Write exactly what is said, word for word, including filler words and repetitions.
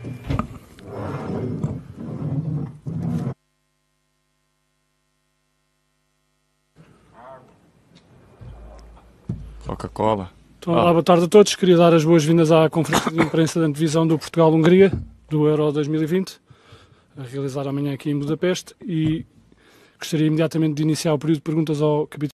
Coca-Cola. Então, olá, boa tarde a todos. Queria dar as boas-vindas à conferência de imprensa da antevisão do Portugal-Hungria, do Euro dois mil e vinte, a realizar amanhã aqui em Budapeste, e gostaria imediatamente de iniciar o período de perguntas ao capitão